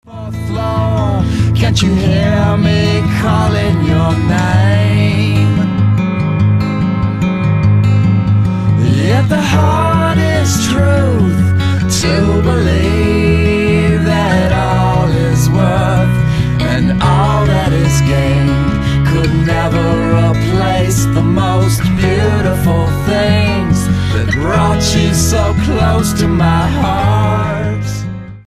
Fourth floor, can't you hear me calling your name? Yet the hardest truth to believe that all is worth and all that is gained could never replace the most beautiful things that brought you so close to my heart.